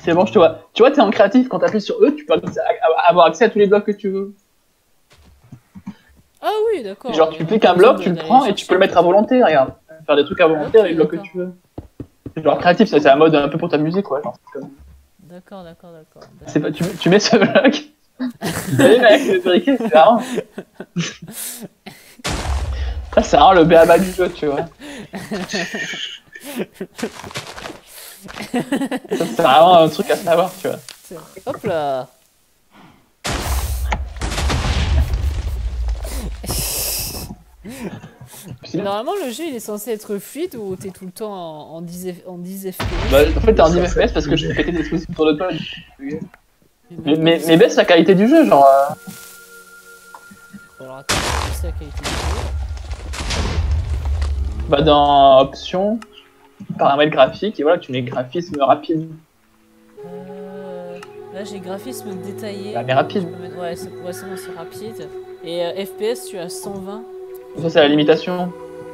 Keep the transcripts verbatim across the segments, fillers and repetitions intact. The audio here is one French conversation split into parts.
C'est bon, je te vois. Tu vois, t'es en créatif, quand t'appuies sur E, tu peux avoir accès à tous les blocs que tu veux. Ah oui, d'accord. Genre, tu cliques un bloc, tu le prends et tu peux le mettre à volonté, regarde. Faire des trucs à volonté okay, avec les blocs que tu veux. Genre créatif, c'est un mode un peu pour ta musique, quoi. Comme... D'accord, d'accord, d'accord. Pas, tu, tu mets ce bloc. Salut mec, le briquet, c'est marrant. Ça, c'est vraiment le B A B A du jeu, tu vois. Ça, c'est vraiment un truc à savoir, tu vois. Hop là. Normalement, le jeu il est censé être fluide ou t'es tout le temps en, en, dix, en dix F P S? Bah, en fait, t'es en dix F P S parce que je fais péter des dispositifs autour de toi. Mais, mais, mais baisse la qualité du jeu, genre. Euh... Alors attends, baisse la qualité du jeu. Bah, dans options, paramètres graphiques, et voilà, tu mets graphisme rapide. Euh, là, j'ai graphisme détaillé. Bah, mais rapide. Mettre... Ouais, c'est ouais, bon, c'est rapide. Et euh, F P S, tu as cent vingt. Ça, c'est la limitation.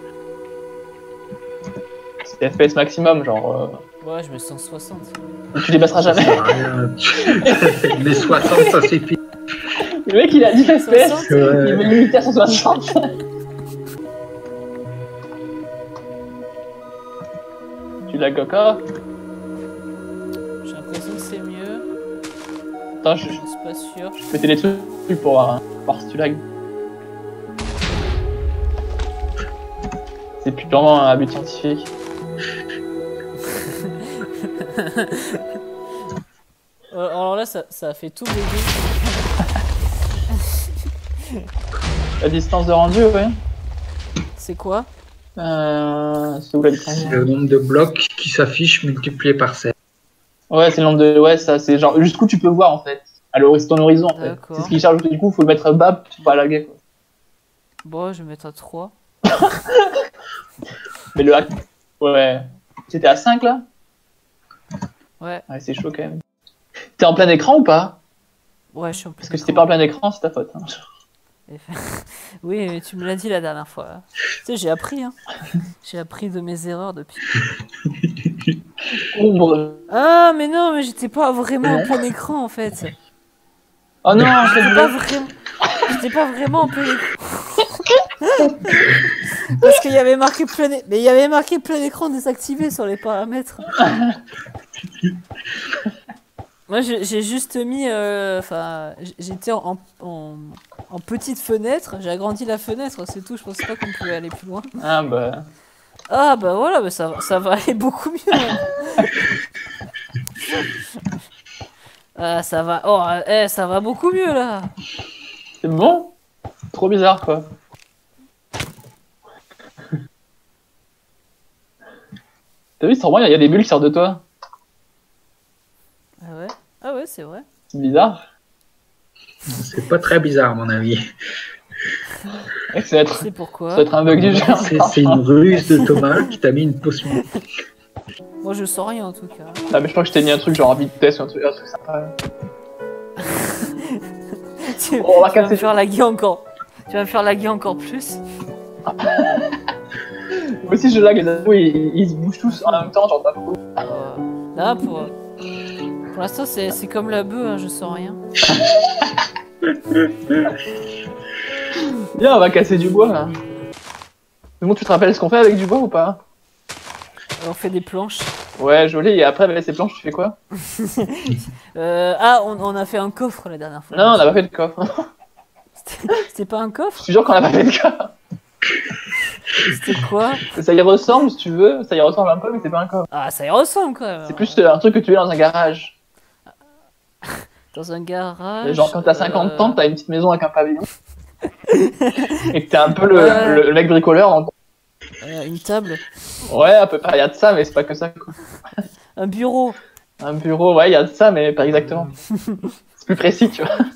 C'est F P S maximum, genre. Euh... Ouais, je mets cent soixante. Tu dépasseras jamais. Les soixante, ça suffit. Le mec, il a dix F P S, ouais. Il veut limiter à cent soixante. Tu lag encore? J'ai l'impression que c'est mieux. Attends, je, je suis pas sûr. Je vais péter les trucs pour voir, hein, voir si tu lag. C'est purement un but scientifique. Alors là, ça, ça a fait tout bugger. La distance de rendu, ouais. C'est quoi? euh, C'est où la distance? C'est le nombre de blocs qui s'affichent multiplié par sept. Ouais, c'est le nombre de... Ouais, ça, c'est genre jusqu'où tu peux voir, en fait. Alors, c'est ton horizon, en fait. C'est ce qui charge, du coup, faut le mettre bas pour pas laguer, quoi. Bon, je vais mettre à trois. Mais le hack... Ouais. C'était à cinq, là? Ouais. Ouais, c'est chaud, quand même. T'es en plein écran ou pas? Ouais, je suis en plein Parce que si t'es pas en plein écran, c'est ta faute. Hein. Oui, mais tu me l'as dit la dernière fois. Tu sais, j'ai appris, hein. J'ai appris de mes erreurs depuis. Ombre. Ah, mais non, mais j'étais pas vraiment en plein écran, en fait. Oh non, j'étais pas vraiment... J'étais pas vraiment en plein écran. Parce qu'il y avait marqué plein é... Mais il y avait marqué plein écran désactivé sur les paramètres. Moi, j'ai juste mis... Enfin, euh, j'étais en, en, en petite fenêtre. J'ai agrandi la fenêtre, c'est tout. Je pensais pas qu'on pouvait aller plus loin. Ah bah... Ah bah voilà, bah ça, ça va aller beaucoup mieux. Ah, ça va... Oh, eh, ça va beaucoup mieux, là. C'est bon? Trop bizarre, quoi. T'as vu, c'est trop bien, il y a des bulles qui sortent de toi. Ah ouais? Ah ouais, c'est vrai. C'est bizarre. C'est pas très bizarre, à mon avis. C'est être... C'est pourquoi. Ça va être un bug du jeu. C'est une ruse de Thomas qui t'a mis une potion. Moi, je sens rien, en tout cas. Ah, mais je crois que je t'ai mis un truc genre vitesse ou un truc, un truc sympa. tu, oh, on va tu vas me faire laguer encore. Tu vas me faire laguer encore plus. Moi aussi je lag, les ados ils, ils se bougent tous en même temps, genre pas beaucoup. Euh, là pour, pour l'instant c'est comme la bœuf, hein, je sens rien. Viens, on va casser du bois là. Mais bon, tu te rappelles ce qu'on fait avec du bois ou pas? On fait des planches. Ouais, joli, et après avec ces planches tu fais quoi? euh, Ah, on, on a fait un coffre la dernière fois. Non, on n'a pas fait de coffre. C'était pas un coffre? Je suis sûr qu'on a pas fait de coffre. C'était quoi? Ça y ressemble si tu veux, ça y ressemble un peu mais c'est pas un coffre. Ah, ça y ressemble quand même. C'est plus euh, un truc que tu mets dans un garage. Dans un garage? Genre quand t'as cinquante euh... ans, t'as une petite maison avec un pavillon. Et que t'es un peu le, euh... le, le mec bricoleur. Donc... Euh, une table? Ouais, à peu près, il y a de ça mais c'est pas que ça quoi. Un bureau? Un bureau, ouais, il y a de ça mais pas exactement. C'est plus précis tu vois.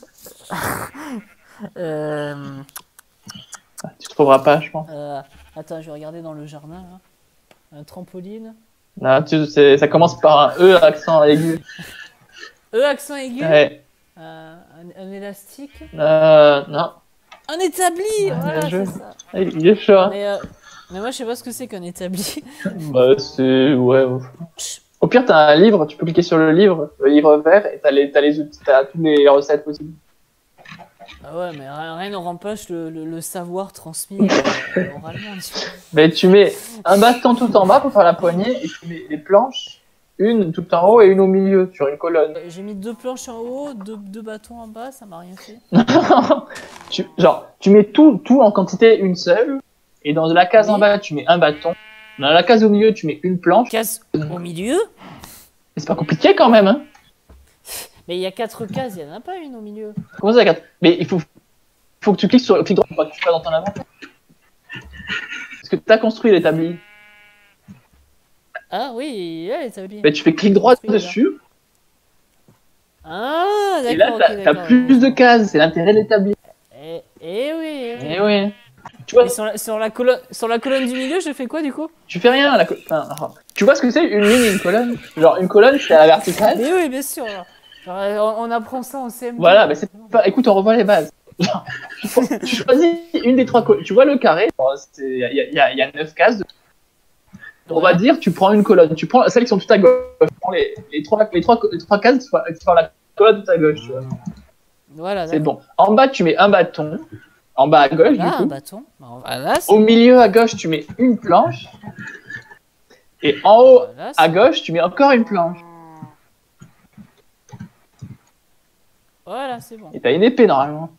euh... Tu trouveras pas je pense. Euh... Attends, je vais regarder dans le jardin là. Un trampoline. Non, tu, ça commence par un E accent aigu. E accent aigu? Ouais. Euh, un, un élastique? Euh, non. Un établi, ouais, voilà, c'est ça. Il est chaud. Hein. Mais, euh, mais moi, je sais pas ce que c'est qu'un établi. Bah, c'est... ouais. Au pire, t'as un livre, tu peux cliquer sur le livre, le livre vert, et t'as les, t'as les outils, t'as toutes les recettes possibles. Ah ouais, mais rien ne remplace le, le, le savoir transmis euh, oralement. Mais tu mets un bâton tout en bas pour faire la poignée, et tu mets les planches, une tout en haut et une au milieu, sur une colonne. J'ai mis deux planches en haut, deux, deux bâtons en bas, ça m'a rien fait. tu, genre, tu mets tout, tout en quantité une seule, et dans la case oui. en bas, tu mets un bâton. Dans la case au milieu, tu mais une planche. Case au milieu? C'est pas compliqué quand même, hein. Mais il y a quatre cases, il n'y en a pas une au milieu. Comment ça, quatre? Mais il faut, faut que tu cliques sur le clic droit pour que tu fasses dans ton inventaire. Parce que tu as construit l'établi. Ah oui, ouais, l'établi. Mais tu fais clic droit dessus. Ah, d'accord. Et là, tu as, okay, as plus de cases, c'est l'intérêt de l'établi. Eh, eh oui, eh oui. Eh oui. Tu vois, sur la, sur, la colonne, sur la colonne du milieu, je fais quoi du coup? Tu fais rien. La co... enfin, tu vois ce que c'est une ligne et une colonne? Genre une colonne, c'est à la verticale. Mais oui, bien sûr. Genre, on, on apprend ça en C M deux. Voilà, mais c'est pas. Écoute, on revoit les bases. Genre, tu choisis une des trois colonnes. Tu vois le carré? Il y, y, y, y a neuf cases. On ouais. va dire, tu prends une colonne. Tu prends celles qui sont tout à gauche. Tu prends les, les, trois, les, trois, les trois cases qui font la colonne tout à gauche. Tu vois. Voilà. C'est bon. En bas, tu mets un bâton. En bas à gauche, là, du coup. Un bâton. Là, au milieu à gauche, tu mets une planche. Et en haut là, à gauche, tu mets encore une planche. Voilà, c'est bon. Et t'as une épée normalement.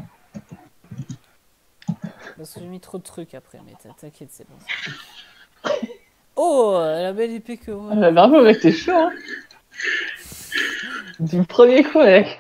Parce que j'ai mis trop de trucs après, mais t'inquiète, c'est bon. Oh, la belle épée que. Ah, bah, bravo, mec, t'es chaud, hein. Du premier coup, mec.